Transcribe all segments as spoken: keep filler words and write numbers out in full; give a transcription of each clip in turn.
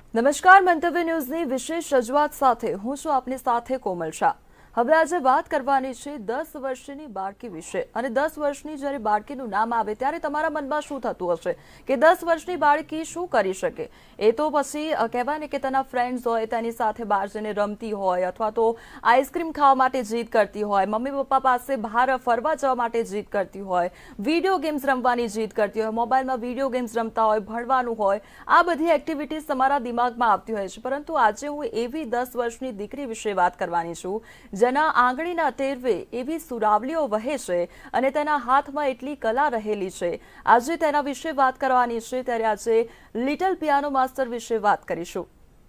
નમસ્કાર, મંતવ્ય ન્યૂઝની વિશેષ રજૂઆત સાથે હું છું આપની સાથે કોમલ શાહ। હવે આજે વાત કરવાની છે દસ વર્ષની બાળકી વિશે અને દસ વર્ષની જ્યારે બાળકીનું નામ આવે ત્યારે તમારા મનમાં શું થતું હશે કે દસ વર્ષની બાળકી શું કરી શકે? એ તો પછી કહેવાય ને કે તેના ફ્રેન્ડ્સ હોય તેની સાથે બહાર જઈને રમતી હોય અથવા તો આઈસ્ક્રીમ ખાવા માટે જીદ કરતી હોય, મમ્મી પપ્પા પાસે બહાર ફરવા જવા માટે જીદ કરતી હોય, વિડીયો ગેમ્સ રમવાની જીદ કરતી હોય, મોબાઈલમાં વિડીયો ગેમ્સ રમતા હોય, ભણવાનું હોય, આ બધી એક્ટિવિટીઝ તમારા દિમાગમાં આવતી હોય છે। પરંતુ આજે હું એવી દસ વર્ષની દીકરી વિશે વાત કરવાની છું જેના આંગળીના ટેરવે એવી સુરાવલીઓ વહે છે અને તેના હાથમાં એટલી કલા રહેલી છે। આજે તેના વિશે વાત કરવાની છે ત્યારે આજે લિટલ પિયાનો માસ્ટર વિશે વાત કરીશું।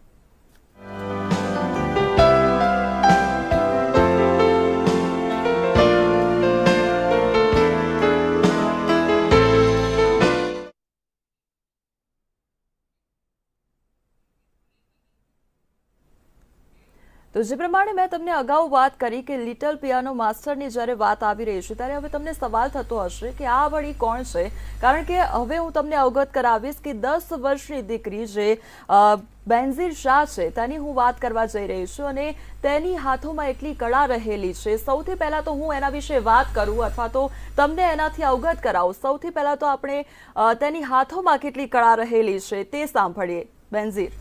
તો જે પ્રમાણે મેં તમને અગાઉ વાત કરી કે લિટલ પિયાનો માસ્ટરની જ્યારે વાત આવી રહી છે ત્યારે હવે તમને સવાલ થતો હશે કે આ વળી કોણ છે? કારણ કે હવે હું તમને અવગત કરાવીશ કે દસ વર્ષની દીકરી જે બેનઝીર શાહ છે તેની હું વાત કરવા જઈ રહી છું અને તેની હાથોમાં એટલી કળા રહેલી છે। સૌથી પહેલા તો હું એના વિશે વાત કરું અથવા તો તમને એનાથી અવગત કરાવું। સૌથી પહેલા તો આપણે તેની હાથોમાં કેટલી કળા રહેલી છે તે સાંભળીએ। બેનઝીર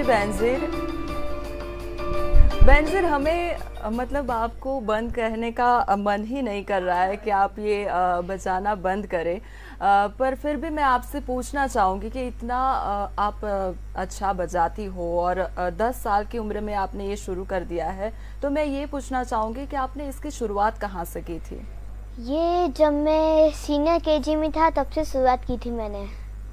बेनजीर, बेनजीर हमें मतलब आपको बंद कहने का मन ही नहीं कर रहा है कि आप ये बजाना बंद करें, पर फिर भी मैं आपसे पूछना चाहूँगी कि इतना आप अच्छा बजाती हो और दस साल की उम्र में आपने ये शुरू कर दिया है, तो मैं ये पूछना चाहूँगी कि आपने इसकी शुरुआत कहाँ से की थी? ये जब मैं सीनियर केजी में था तब से शुरुआत की थी मैंने।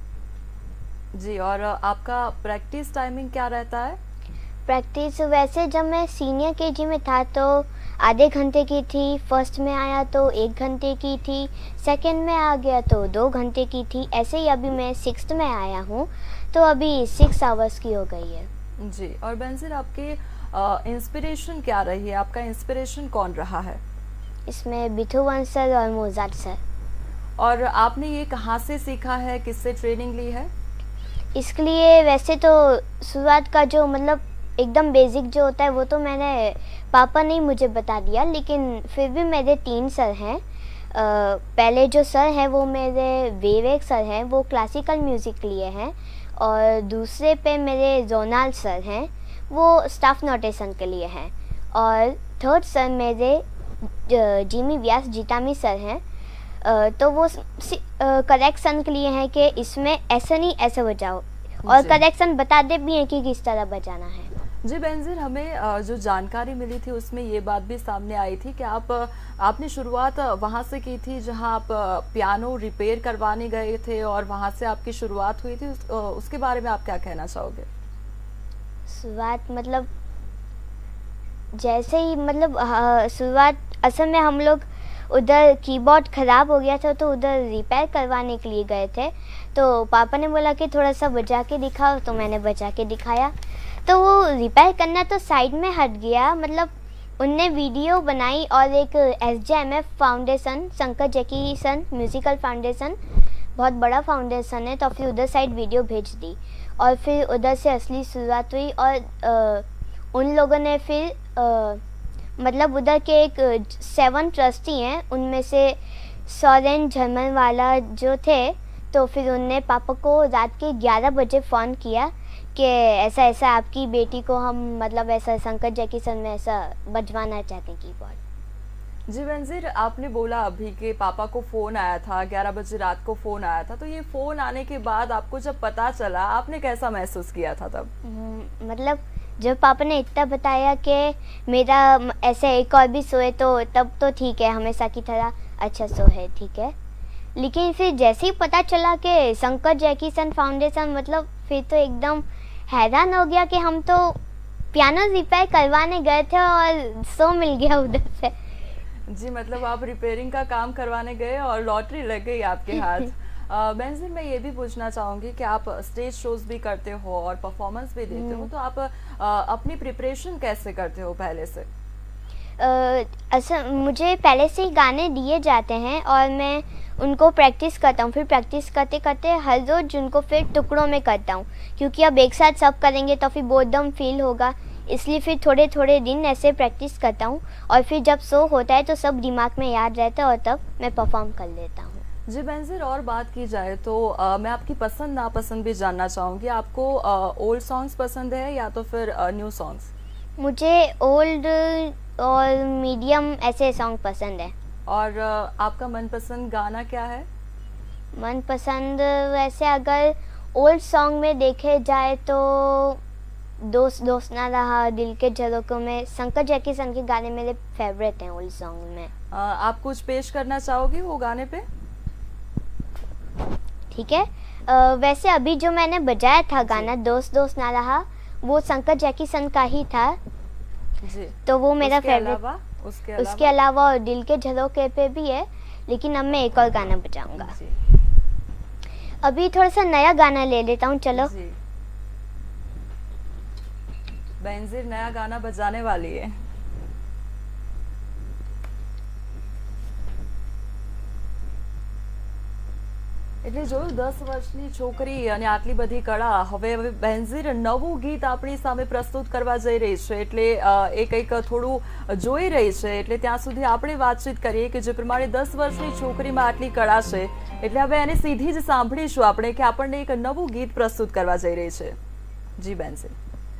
जी, और आपका प्रैक्टिस टाइमिंग क्या रहता है? प्रैक्टिस वैसे जब मैं सीनियर केजी में था तो आधे घंटे की थी, फर्स्ट में आया तो एक घंटे की थी, सेकंड में आ गया तो दो घंटे की थी, ऐसे ही अभी मैं सिक्स्थ में आया हूँ तो अभी सिक्स आवर्स की हो गई है। जी, और बेनजीर आपकी इंस्पिरेशन क्या रही है? आपका इंस्पिरेशन कौन रहा है इसमें? बीथोवन सर और मोजार्ट सर। और आपने ये कहाँ से सीखा है, किससे ट्रेनिंग ली है? इसके लिए वैसे तो शुरुआत का जो मतलब एकदम बेसिक जो होता है वो तो मैंने पापा ने मुझे बता दिया, लेकिन फिर भी मेरे तीन सर हैं। पहले जो सर हैं वो मेरे विवेक सर हैं, वो क्लासिकल म्यूज़िक लिए हैं, और दूसरे पे मेरे जोनाल सर हैं, वो स्टाफ नोटेशन के लिए हैं, और थर्ड सर मेरे जिमी व्यास जितामी सर हैं, तो वो करेक्शन के लिए हैं कि इसमें ऐसा नहीं ऐसे बजाओ, और करेक्शन बता दे भी हैं कि किस तरह बजाना है। जी बेनजीर, हमें जो जानकारी मिली थी उसमें ये बात भी सामने आई थी कि आप आपने शुरुआत वहाँ से की थी जहाँ आप पियानो रिपेयर करवाने गए थे और वहाँ से आपकी शुरुआत हुई थी, उस, उसके बारे में आप क्या कहना चाहोगे? शुरुआत मतलब जैसे ही मतलब शुरुआत असल में हम लोग उधर कीबोर्ड ख़राब हो गया था तो उधर रिपेयर करवाने के लिए गए थे, तो पापा ने बोला कि थोड़ा सा बजा के दिखाओ, तो मैंने बजा के दिखाया, तो वो रिपेयर करना तो साइड में हट गया। मतलब उनने वीडियो बनाई और एक S J M F foundation, Shankar Jaikishan musical foundation, बहुत बड़ा फाउंडेशन है, तो फिर उधर साइड वीडियो भेज दी और फिर उधर से असली शुरुआत हुई। और आ, उन लोगों ने फिर आ, मतलब उधर के एक सेवन ट्रस्टी हैं, उनमें से सोरेन झरमन वाला जो थे, तो फिर उनने पापा को रात के ग्यारह बजे फ़ोन किया कि ऐसा ऐसा आपकी बेटी को हम मतलब ऐसा शंकर जैकीसन में ऐसा बजवाना चाहते हैं कीबोर्ड। जी बेनजीर, आपने बोला अभी कि पापा को फ़ोन आया था, ग्यारह बजे रात को फ़ोन आया था, तो ये फ़ोन आने के बाद आपको जब पता चला आपने कैसा महसूस किया था तब? मतलब जब पापा ने इतना बताया कि मेरा ऐसे एक और भी सोए तो तब तो ठीक है, हमेशा की तरह अच्छा सो है, ठीक है, लेकिन फिर जैसे ही पता चला कि शंकर जैकीसन फाउंडेशन, मतलब फिर तो एकदम हैरान हो गया कि हम तो पियानो रिपेयर करवाने गए थे और सो मिल गया उधर से। जी, मतलब आप रिपेयरिंग का काम करवाने गए और लॉटरी लग गई आपके हाथ। बेनजीर, मैं ये भी पूछना चाहूँगी कि आप स्टेज शोज भी करते हो और परफॉर्मेंस भी देते हो, तो आप आ, अपनी प्रिपरेशन कैसे करते हो पहले से? अच्छा, मुझे पहले से ही गाने दिए जाते हैं और मैं उनको प्रैक्टिस करता हूँ, फिर प्रैक्टिस करते करते हर रोज़ उनको फिर टुकड़ों में करता हूँ, क्योंकि अब एक साथ सब करेंगे तो फिर बोर्डम फील होगा, इसलिए फिर थोड़े थोड़े दिन ऐसे प्रैक्टिस करता हूँ और फिर जब शो होता है तो सब दिमाग में याद रहता है और तब मैं परफॉर्म कर लेता हूँ। जी बेनजीर, और बात की जाए तो आ, मैं आपकी पसंद नापसंद भी जानना चाहूँगी। आपको ओल्ड सॉन्ग्स पसंद है या तो फिर न्यू सॉन्ग्स? मुझे ओल्ड और मीडियम ऐसे सॉन्ग पसंद है। और आपका मनपसंद गाना क्या है? मनपसंद वैसे अगर ओल्ड सॉन्ग में देखे जाए तो दोस्त दोस्त ना रहा, दिल के झरोकों में, शंकर जैकीसन के गाने मेरे फेवरेट हैं ओल्ड सॉन्ग में। आ, आप कुछ पेश करना चाहोगे वो गाने पे? ठीक है, आ, वैसे अभी जो मैंने बजाया था गाना दोस्त दोस्त ना रहा, वो शंकर जैकीसन का ही था जी, तो वो मेरा फेवरेट। उसके अलावा उसके अलावा और दिल के झरोके पे भी है, लेकिन अब मैं एक और गाना बजाऊंगा। अभी थोड़ा सा नया गाना ले लेता हूँ, चलो। बेनजीर नया गाना बजाने वाली है। એટલે જોયું દસ વર્ષની છોકરી અને આટલી બધી કળા, હવે હવે બેનઝીર નવું ગીત આપણી સામે પ્રસ્તુત કરવા જઈ રહી છે, એટલે એ કંઈક થોડું જોઈ રહી છે, એટલે ત્યાં સુધી આપણે વાતચીત કરીએ કે જે પ્રમાણે દસ વર્ષની છોકરીમાં આટલી કળા છે, એટલે હવે એને સીધી જ સાંભળીશું આપણે કે આપણને એક નવું ગીત પ્રસ્તુત કરવા જઈ રહી છે। જી બેનઝીર।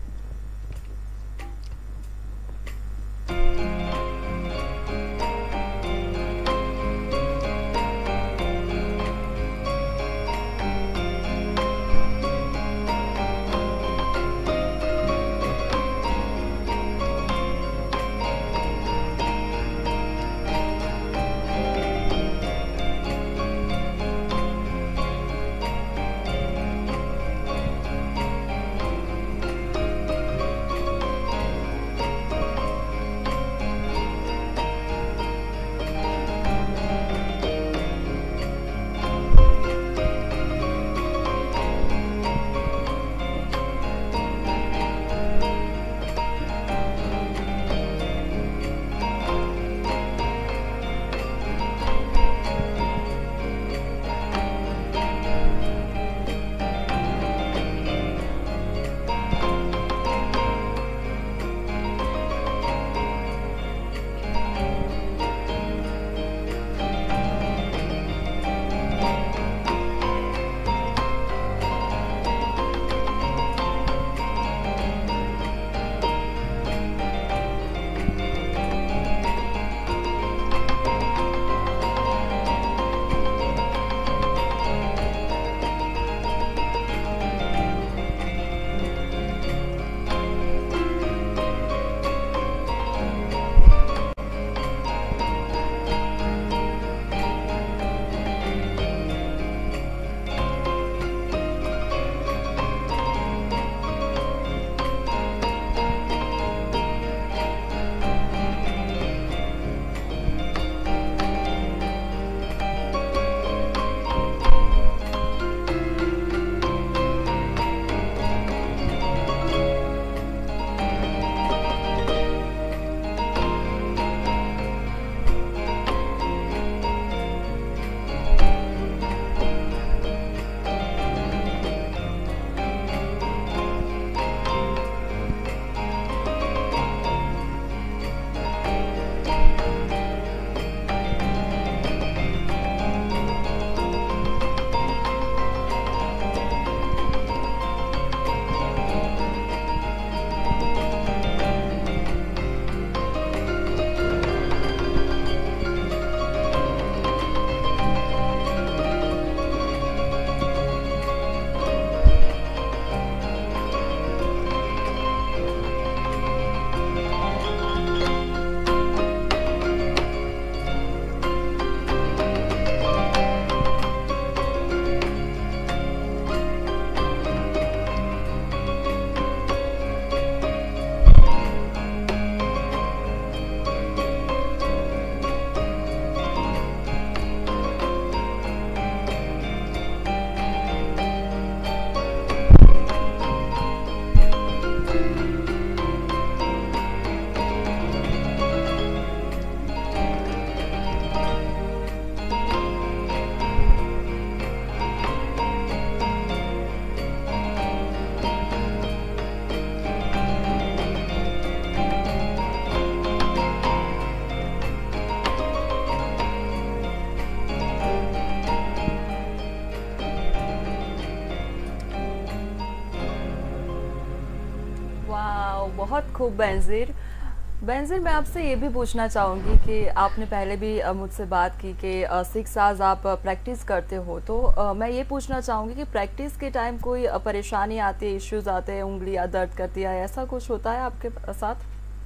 बहुत खूब बेनज़ीर। बेनज़ीर, मैं आपसे ये भी पूछना चाहूँगी कि आपने पहले भी अ, मुझसे बात की कि सिक्स आवर्स आप प्रैक्टिस करते हो, तो अ, मैं ये पूछना चाहूँगी कि प्रैक्टिस के टाइम कोई अ, परेशानी आती है, इश्यूज आते हैं, उंगलियाँ दर्द करती है, ऐसा कुछ होता है आपके साथ?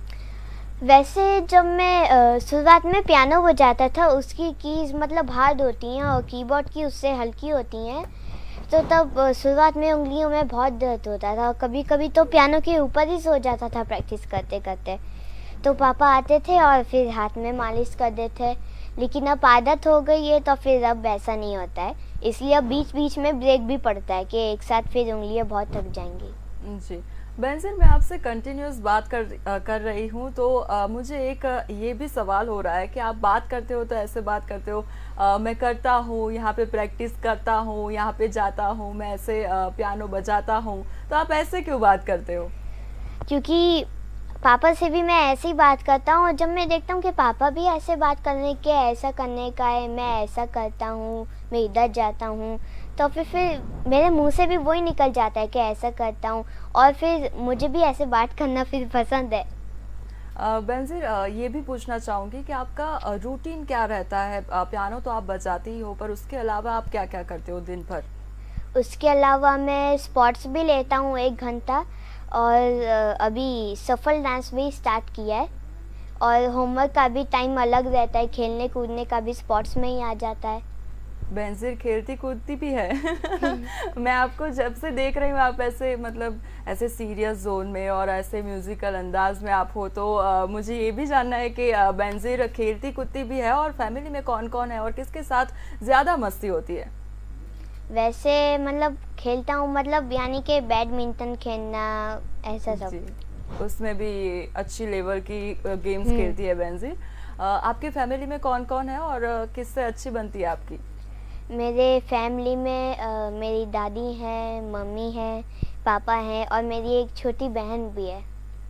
वैसे जब मैं शुरुआत में पियानो बजाता था, उसकी कीज़ मतलब हार्ड होती हैं और कीबोर्ड की उससे हल्की होती हैं, तो तब शुरुआत में उंगलियों में बहुत दर्द होता था। कभी कभी तो पियानो के ऊपर ही सो जाता था प्रैक्टिस करते करते। तो पापा आते थे और फिर हाथ में मालिश कर देते थे, लेकिन अब आदत हो गई है तो फिर अब ऐसा नहीं होता है, इसलिए अब बीच बीच में ब्रेक भी पड़ता है कि एक साथ फिर उंगलियां बहुत थक जाएंगी। जी बेनज़ीर, मैं आपसे कंटिन्यूस बात कर कर रही हूँ, तो आ, मुझे एक ये भी सवाल हो रहा है कि आप बात करते हो तो ऐसे बात करते हो, आ, मैं करता हूँ, यहाँ पे प्रैक्टिस करता हूँ, यहाँ पे जाता हूँ, मैं ऐसे आ, पियानो बजाता हूँ, तो आप ऐसे क्यों बात करते हो? क्योंकि पापा से भी मैं ऐसे ही बात करता हूँ, और जब मैं देखता हूँ कि पापा भी ऐसे बात करने के ऐसा करने का है, मैं ऐसा करता हूँ, मैं इधर जाता हूँ, तो फिर फिर मेरे मुंह से भी वही निकल जाता है कि ऐसा करता हूँ, और फिर मुझे भी ऐसे बात करना फिर पसंद है। बेनज़ीर, ये भी पूछना चाहूँगी कि आपका रूटीन क्या रहता है? पियानो तो आप बजाती ही हो, पर उसके अलावा आप क्या क्या करते हो दिन भर? उसके अलावा मैं स्पोर्ट्स भी लेता हूँ एक घंटा, और अभी सफल डांस भी स्टार्ट किया है, और होमवर्क का भी टाइम अलग रहता है, खेलने कूदने का भी स्पोर्ट्स में ही आ जाता है। बेनज़ीर खेलती कूदती भी है। मैं आपको जब से देख रही हूँ, आप ऐसे मतलब ऐसे सीरियस जोन में और ऐसे म्यूजिकल अंदाज में आप हो, तो आ, मुझे ये भी जानना है कि बेनज़ीर खेलती कूदती भी है, और फैमिली में कौन कौन है और किसके साथ ज़्यादा मस्ती होती है? वैसे मतलब खेलता हूँ, मतलब यानी कि बैडमिंटन खेलना, ऐसा सब। उसमें भी अच्छी लेवल की गेम्स खेलती है बेनज़ीर। आपके फैमिली में कौन कौन है और किससे अच्छी बनती है आपकी? मेरे फैमिली में आ, मेरी दादी हैं, मम्मी हैं, पापा हैं, और मेरी एक छोटी बहन भी है।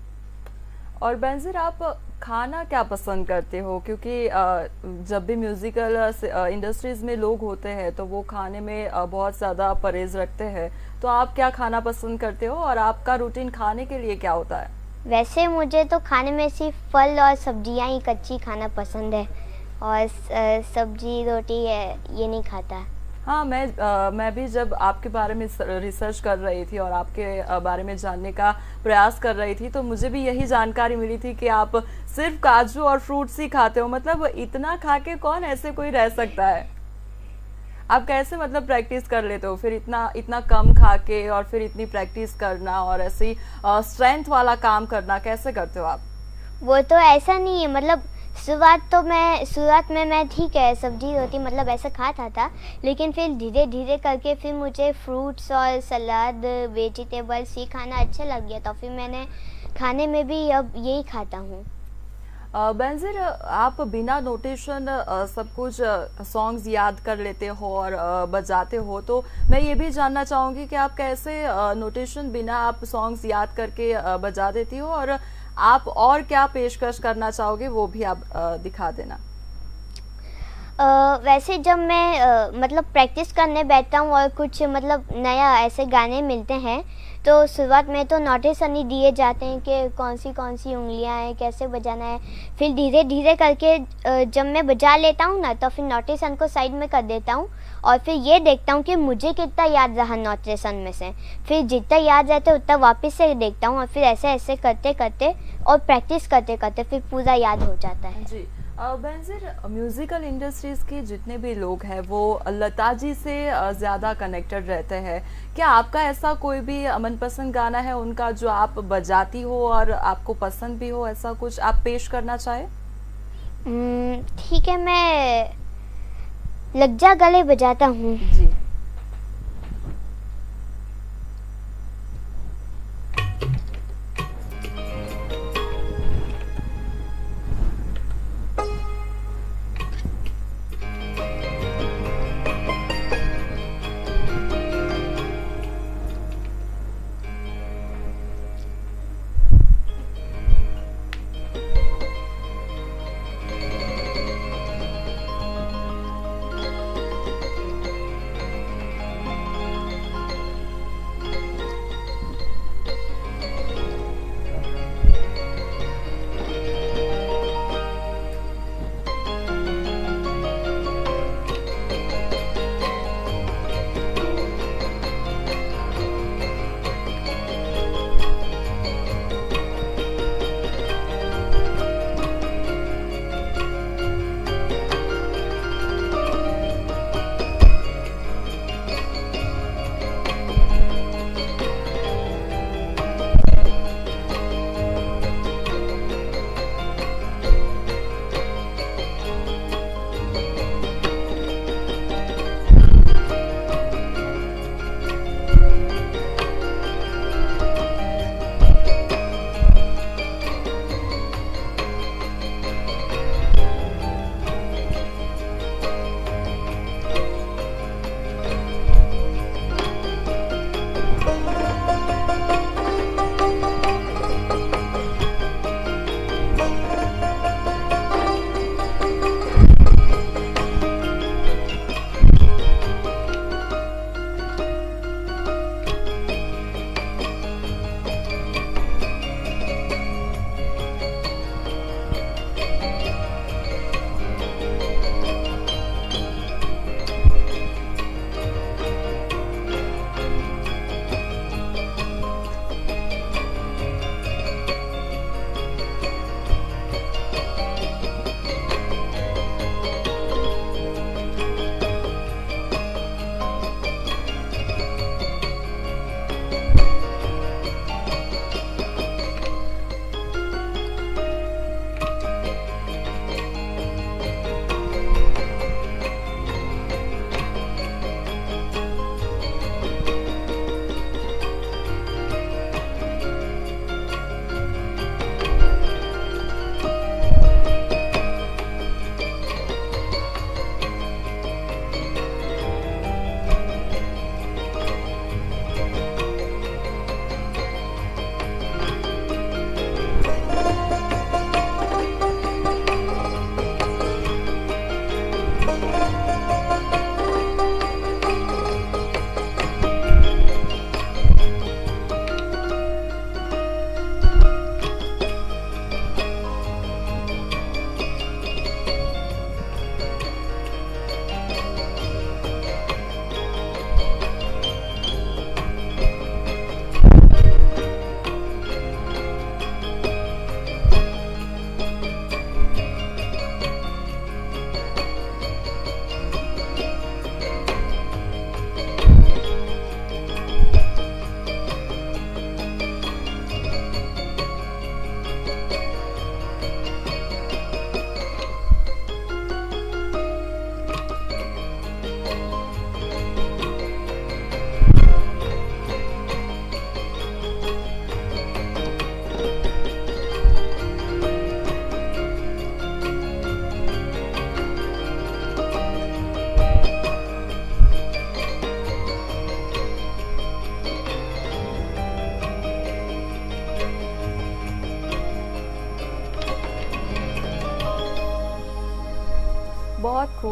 और बेनज़ीर, आप खाना क्या पसंद करते हो? क्योंकि जब भी म्यूज़िकल इंडस्ट्रीज़ में लोग होते हैं तो वो खाने में बहुत ज़्यादा परहेज़ रखते हैं, तो आप क्या खाना पसंद करते हो और आपका रूटीन खाने के लिए क्या होता है? वैसे मुझे तो खाने में सिर्फ फल और सब्जियां ही कच्ची खाना पसंद है, और सब्जी रोटी है ये नहीं खाता। हाँ, मैं आ, मैं भी जब आपके बारे में रिसर्च कर रही थी और आपके बारे में जानने का प्रयास कर रही थी, तो मुझे भी यही जानकारी मिली थी कि आप सिर्फ काजू और फ्रूट्स ही खाते हो। मतलब इतना खा के कौन ऐसे कोई रह सकता है? आप कैसे मतलब प्रैक्टिस कर लेते हो फिर इतना इतना कम खा के, और फिर इतनी प्रैक्टिस करना और ऐसी स्ट्रेंथ वाला काम करना कैसे करते हो आप? वो तो ऐसा नहीं है, मतलब शुरुआत तो मैं शुरुआत में मैं ठीक है सब्जी रोटी मतलब ऐसा खाता था, लेकिन फिर धीरे धीरे करके फिर मुझे फ्रूट्स और सलाद वेजिटेबल्स ये खाना अच्छा लग गया, तो फिर मैंने खाने में भी अब यही खाता हूँ। बेनज़ीर, आप बिना नोटेशन सब कुछ सॉन्ग्स याद कर लेते हो और बजाते हो, तो मैं ये भी जानना चाहूँगी कि आप कैसे नोटेशन बिना आप सॉन्ग्स याद करके बजा देती हो, और आप और क्या पेशकश करना चाहोगे वो भी आप दिखा देना। Uh, वैसे जब मैं uh, मतलब प्रैक्टिस करने बैठता हूँ और कुछ मतलब नया ऐसे गाने मिलते हैं, तो शुरुआत में तो नोटेशन ही दिए जाते हैं कि कौन सी कौन सी उंगलियां हैं, कैसे बजाना है। फिर धीरे धीरे करके uh, जब मैं बजा लेता हूँ ना, तो फिर नोटेशन को साइड में कर देता हूँ, और फिर ये देखता हूँ कि मुझे कितना याद रहा नोटेशन में से। फिर जितना याद रहता है उतना वापस से देखता हूँ, और फिर ऐसे ऐसे करते करते और प्रैक्टिस करते करते फिर पूरा याद हो जाता है। जी बेनज़ीर, म्यूज़िकल इंडस्ट्रीज़ के जितने भी लोग हैं वो लता जी से ज़्यादा कनेक्टेड रहते हैं। क्या आपका ऐसा कोई भी मनपसंद गाना है उनका जो आप बजाती हो और आपको पसंद भी हो, ऐसा कुछ आप पेश करना चाहे? ठीक है, मैं लग जा गले बजाता हूँ। जी।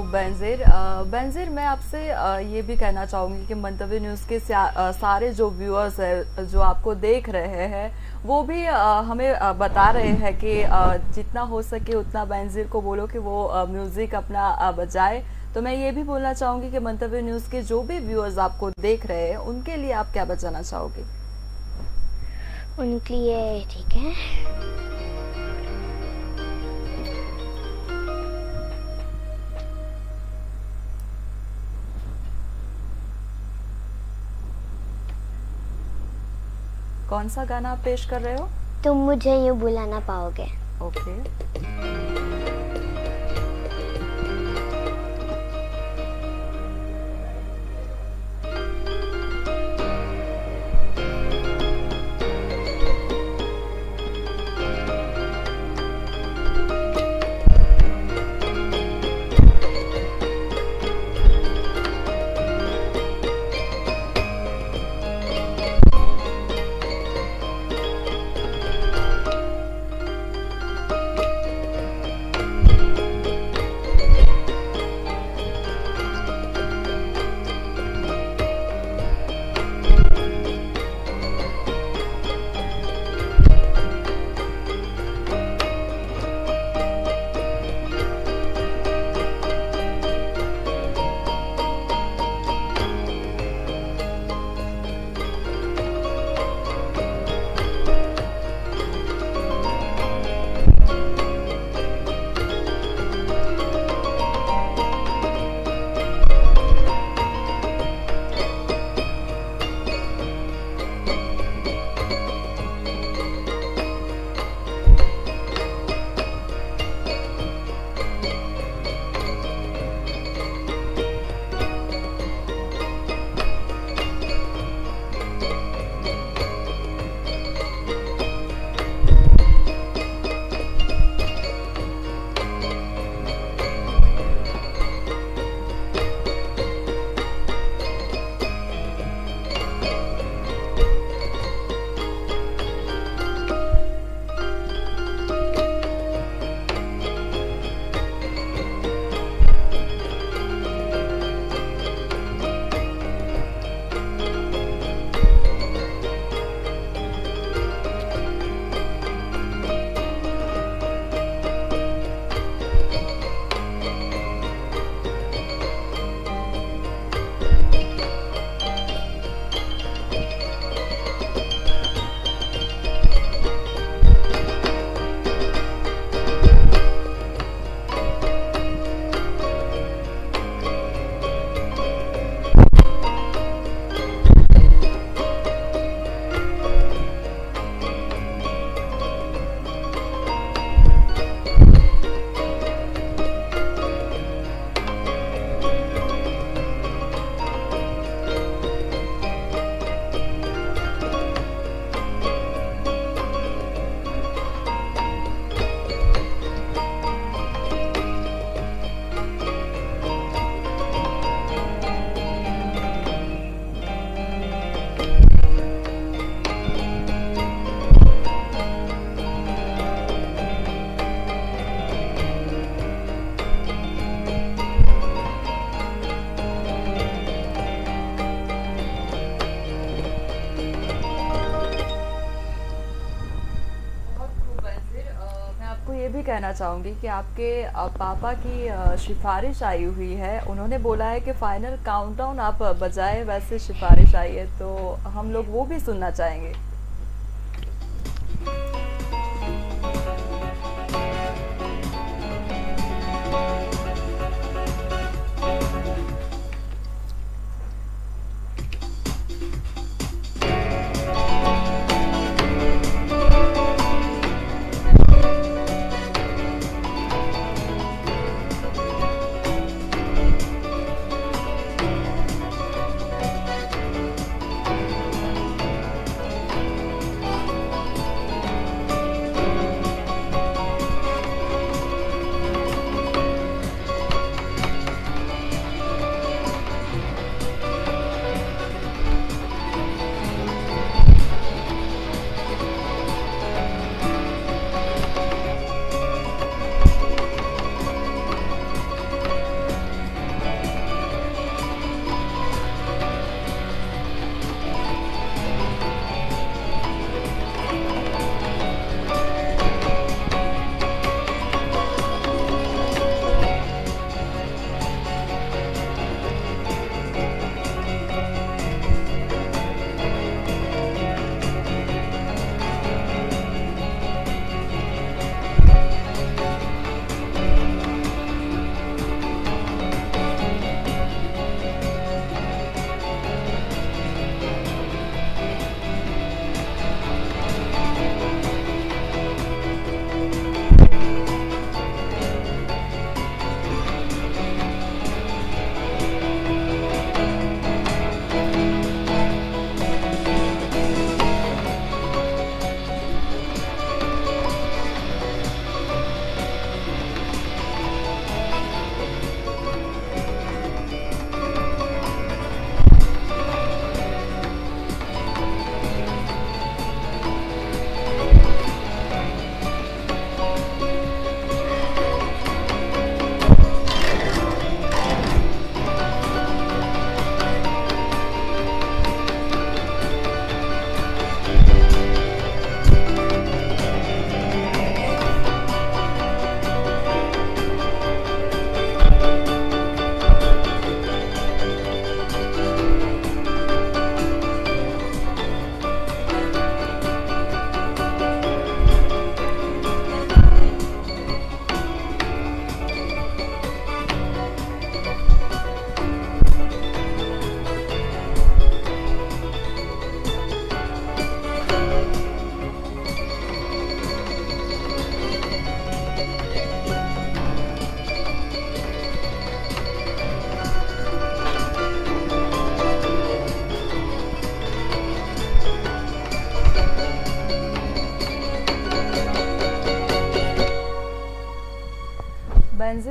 बेनजीर। अ, बेनजीर, मैं आपसे अ, ये भी कहना चाहूँगी कि मंतव्य न्यूज़ के सा- अ, सारे जो व्यूअर्स हैं जो आपको देख रहे हैं वो भी अ, हमें अ, बता रहे हैं कि अ, जितना हो सके उतना बेनजीर को बोलो कि वो अ, म्यूज़िक अपना अ, बजाए। तो मैं ये भी बोलना चाहूँगी कि मंतव्य न्यूज़ के जो भी व्यूअर्स आपको देख रहे हैं उनके लिए आप क्या बताना चाहोगे? उनके लिए ठीक है। कौन सा गाना आप पेश कर रहे हो? तुम मुझे यूँ भुला ना पाओगे। ओके। कहना चाहूँगी कि आपके अ, पापा की अ, सिफारिश आई हुई है। उन्होंने बोला है कि फाइनल काउंटडाउन आप बजाए, वैसे सिफारिश आई है तो हम लोग वो भी सुनना चाहेंगे।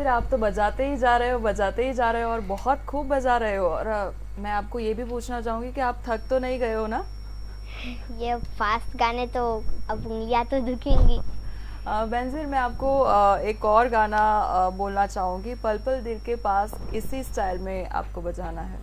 आप तो बजाते ही जा रहे हो बजाते ही जा रहे हो और बहुत खूब बजा रहे हो। और अ, मैं आपको ये भी पूछना चाहूंगी कि आप थक तो नहीं गए हो ना? ये फास्ट गाने तो अब उंगलियां तो दुखेंगी। अ, बेनज़ीर, मैं आपको अ, एक और गाना अ, बोलना चाहूंगी, पल पल दिल के पास, इसी स्टाइल में आपको बजाना है।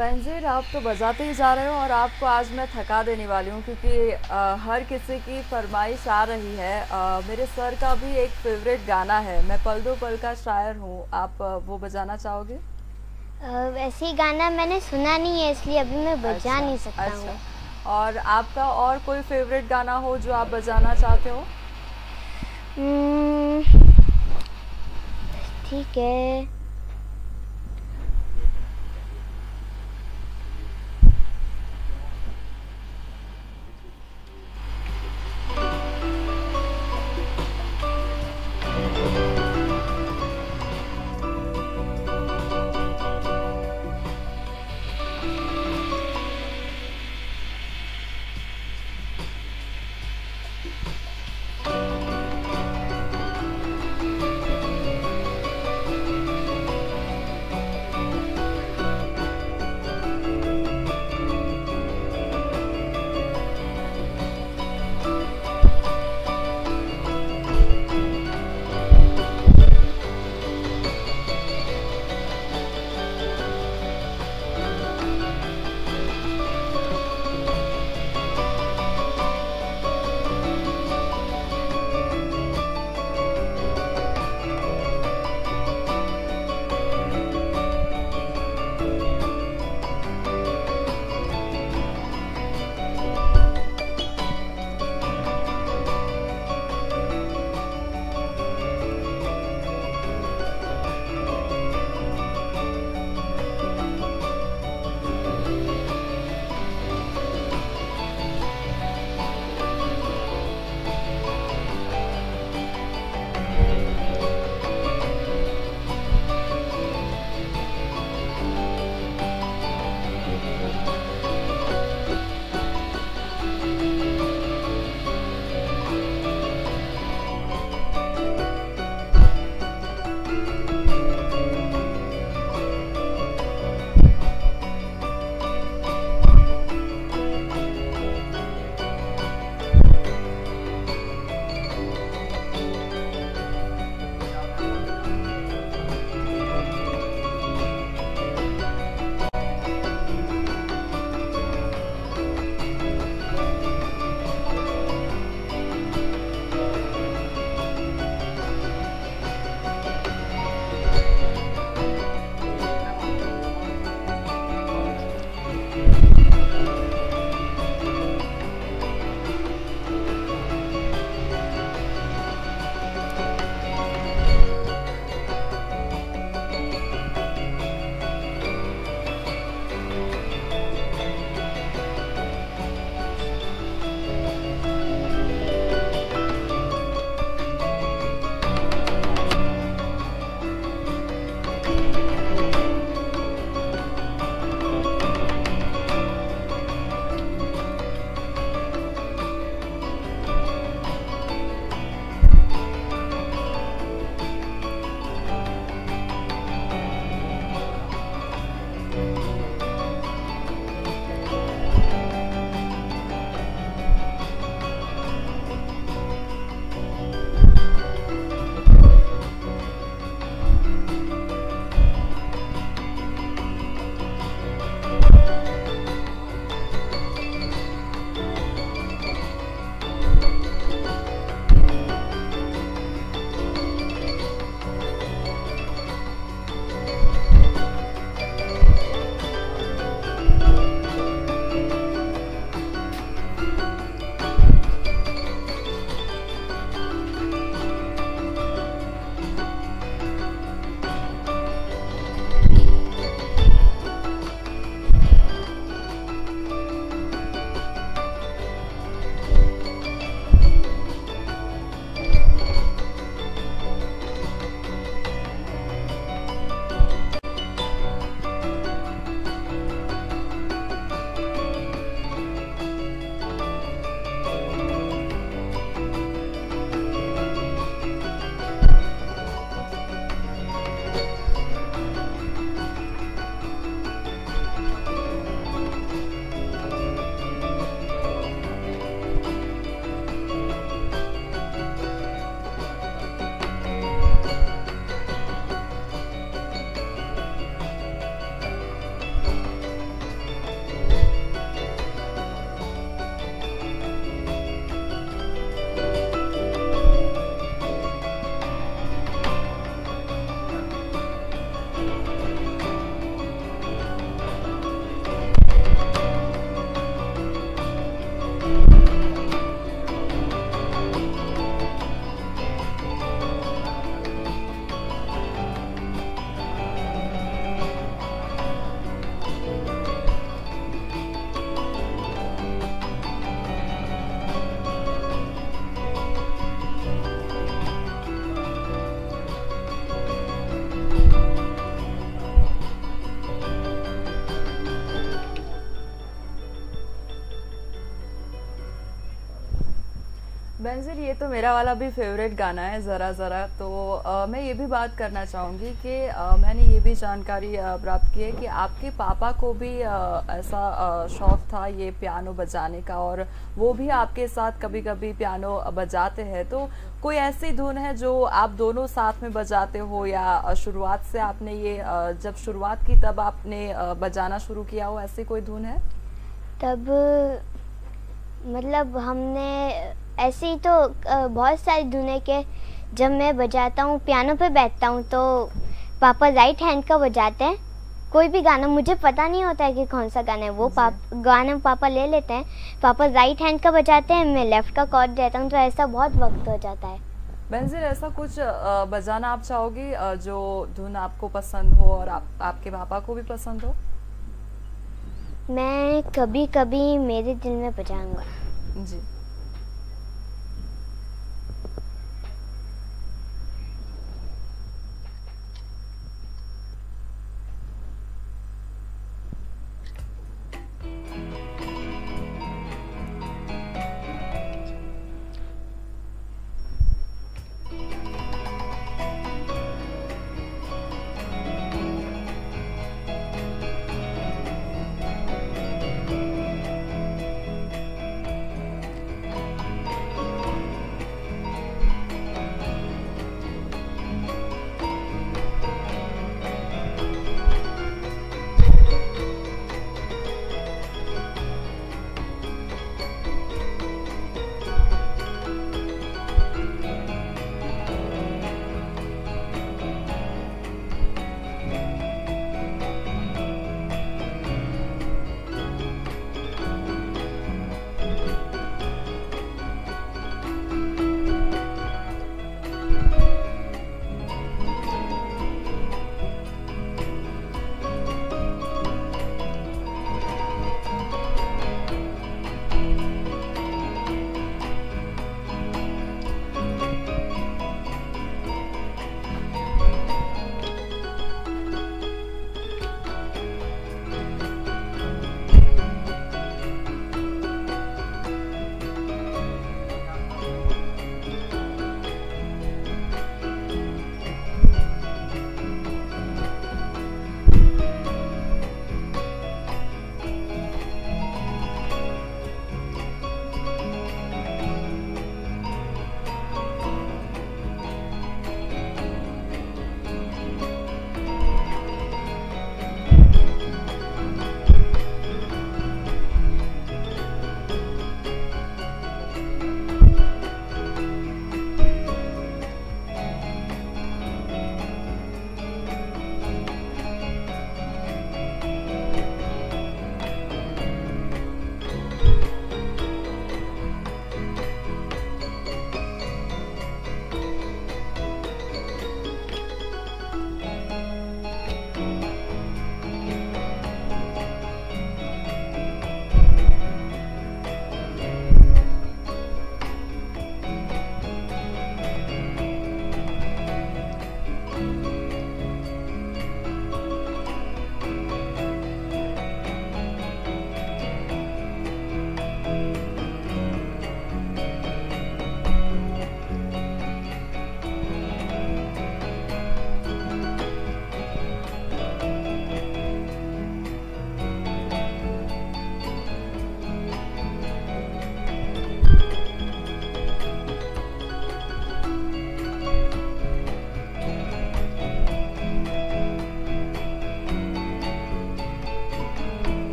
बेनज़ीर, आप तो बजाते ही जा रहे हो और आपको आज मैं थका देने वाली हूँ, क्योंकि अ, हर किसी की फरमाइश आ रही है। अ, मेरे सर का भी एक फेवरेट गाना है, मैं पल दो पल का शायर हूँ, आप अ, वो बजाना चाहोगे? अ, वैसे ही गाना मैंने सुना नहीं है, इसलिए अभी मैं बजा अच्छा, नहीं सकता हूँ। अच्छा। और आपका और कोई फेवरेट गाना हो जो आप बजाना चाहते हो? हम्म, ठीक है। बेंजीर, ये तो मेरा वाला भी फेवरेट गाना है ज़रा ज़रा। तो अ, मैं ये भी बात करना चाहूँगी कि अ, मैंने ये भी जानकारी अ, प्राप्त की है कि आपके पापा को भी अ, ऐसा अ, शौक था ये पियानो बजाने का, और वो भी आपके साथ कभी कभी पियानो बजाते हैं। तो कोई ऐसी धुन है जो आप दोनों साथ में बजाते हो, या अ, शुरुआत से आपने ये अ, जब शुरुआत की तब आपने अ, बजाना शुरू किया हो, ऐसी कोई धुन है? तब मतलब हमने ऐसे ही तो अ, बहुत सारी धुनें के जब मैं बजाता हूँ, पियानो पे बैठता हूँ तो पापा राइट हैंड का बजाते हैं। कोई भी गाना मुझे पता नहीं होता है कि कौन सा गाना है, वो पाप गाना पापा ले लेते हैं। पापा राइट हैंड का बजाते हैं, मैं लेफ्ट का कॉर्ड देता हूँ, तो ऐसा बहुत वक्त हो जाता है। बेंजीर, ऐसा कुछ अ, बजाना आप चाहोगी अ, जो धुन आपको पसंद हो और आप, आपके पापा को भी पसंद हो? मैं कभी कभी मेरे दिल में बजाऊंगा। जी।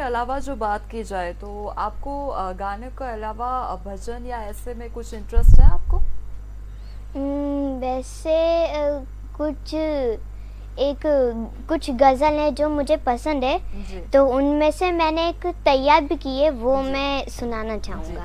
के अलावा जो बात की जाए तो आपको अ, गाने के अलावा अ, भजन या ऐसे में कुछ इंटरेस्ट है आपको? हम्म, वैसे अ, कुछ एक कुछ गज़ल है जो मुझे पसंद है, जी। तो उनमें से मैंने एक तैयार भी की है, वो जी। मैं सुनाना चाहूँगा।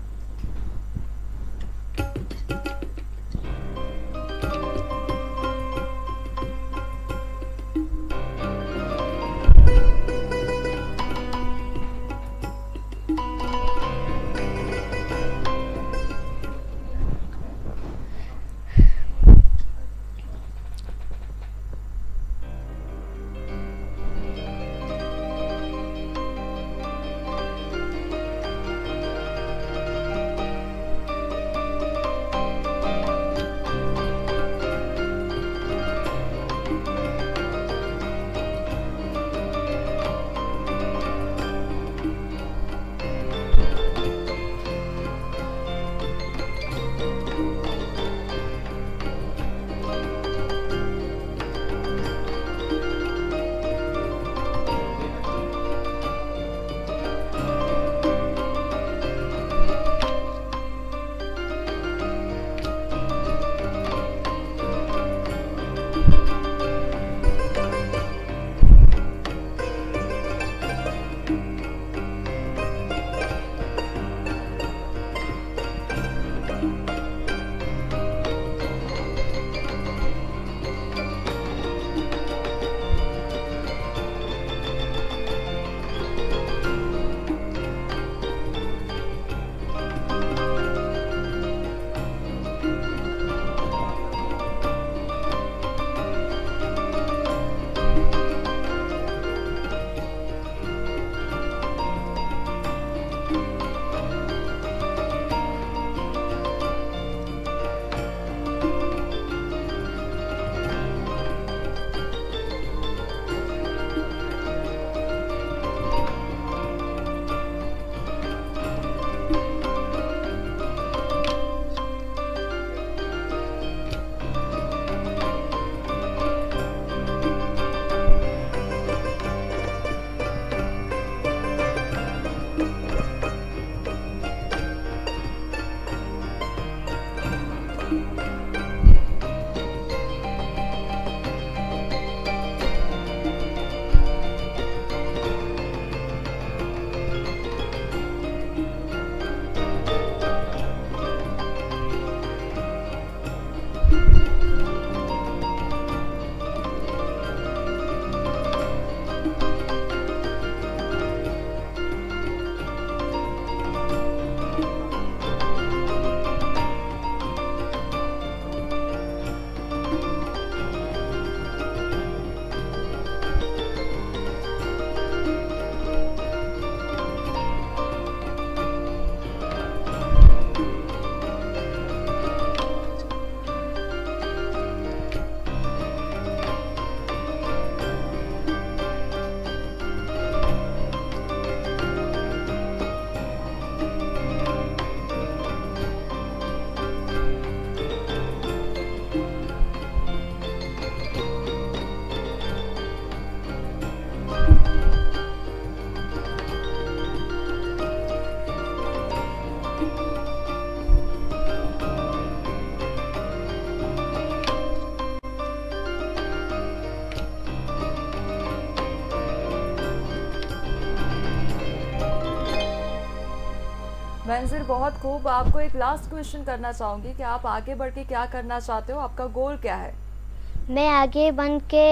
बेनज़ीर, बहुत खूब। आपको एक लास्ट क्वेश्चन करना चाहूँगी कि आप आगे बढ़ के क्या करना चाहते हो, आपका गोल क्या है? मैं आगे बन के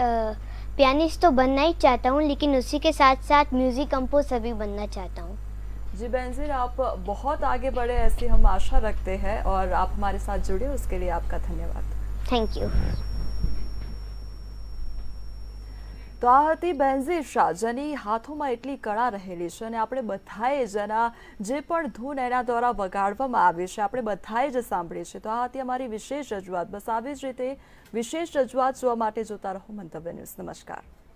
पियानिस्ट तो बनना ही चाहता हूँ, लेकिन उसी के साथ साथ म्यूज़िक कंपोजर भी बनना चाहता हूँ। जी बेनज़ीर, आप बहुत आगे बढ़े ऐसी हम आशा रखते हैं और आप हमारे साथ जुड़े उसके लिए आपका धन्यवाद। Thank you. તો આ હતી બેનઝીર શાહ, જેની હાથોમાં એટલી કળા રહેલી છે અને આપણે બધાએ જેના જે પણ ધૂન એના દ્વારા વગાડવામાં આવી છે આપણે બધાએ જ સાંભળી છે। તો આ હતી અમારી વિશેષ રજૂઆત। બસ આવી જ રીતે વિશેષ રજૂઆત જોવા માટે જોતા રહો મંતવ્ય ન્યૂઝ। નમસ્કાર।